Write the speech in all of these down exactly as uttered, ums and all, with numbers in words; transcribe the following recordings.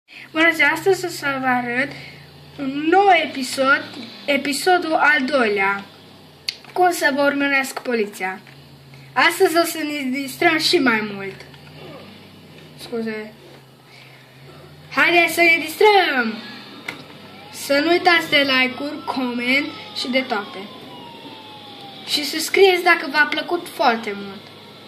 Bună ziua, astăzi o să vă arăt un nou episod, episodul al doilea, cum să vă urmăresc poliția. Astăzi o să ne distrăm și mai mult. Scuze. Haideți să ne distrăm! Să nu uitați de like-uri, coment și de toate. Și să scrieți dacă v-a plăcut foarte mult.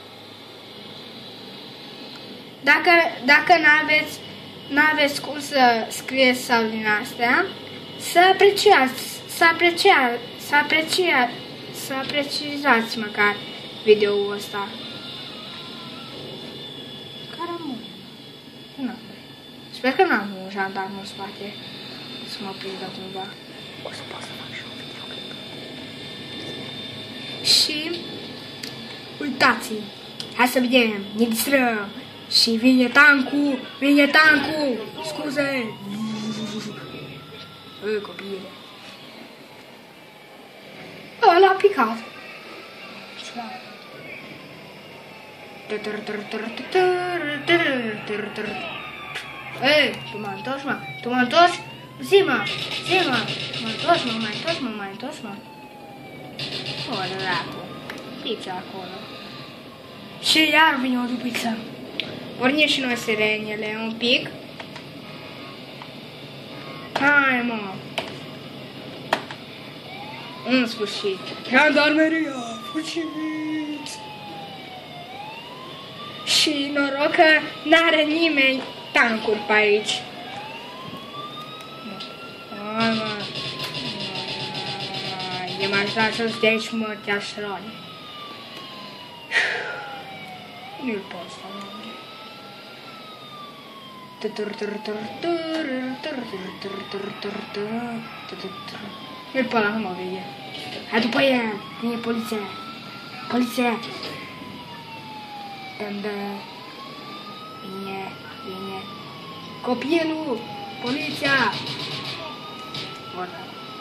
Dacă, dacă n-aveți n-aveți cum să scrieți sau din astea, să apreciați, să apreciați, să apreciați, să apreciați măcar videoul ăsta. Care am un? Nu. Sper că n-am un jandarm în spate să mă prindă cumva. O să pot să fac și un videoclip. Și uitați, hai să vedem, ne distrăm. Și vine tancul, vine tancul, scuze. Ă, copii. Ăla a picat. Ei, tu mă întorci, mă? Tu mă întorci? Zi-mă, zi-mă. Mă întorci, mă, mai întorci, mă, mai întorci, mă. O, dracu. Pice acolo. Și iar vine o dubiță. Pornim și noi sirenele un pic. Hai, mă. În sfârșit. Jandarmeria, fugiți! Și noroc că n-are nimeni tancuri pe aici. Hai, mă. E mai așa să-ți de aici, mă, te așroane. Nu-l pot să fac. E pe ăla, nu mă vede. Hai după el, vine poliția. Poliția. Dă-mi-dă. Vine, vine. Copilul, poliția. Bun.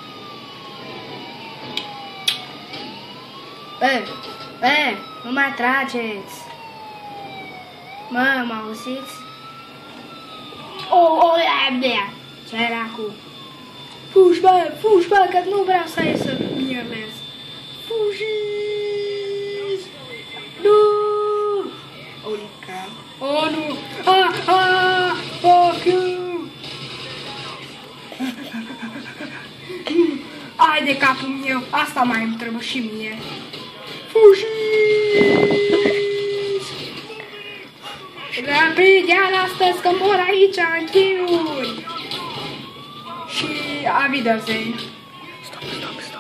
Bă, bă, nu mai trageți. Mă, mă auziți? Oh, oh, yeah, yeah. Ce era cu? Fugi, bă, fugi, bă, că nu vreau să ies să mierlez. Fugiți! Nu! Holy crap! Oh, nu! Ah, ah! Fuck you! Ai de capul meu! Asta mai îmi trebuie și mie! Fugiți! Rapid, ia astăzi că mor aici în chinuri! Și a Wiedersehen! Stop, stop, stop!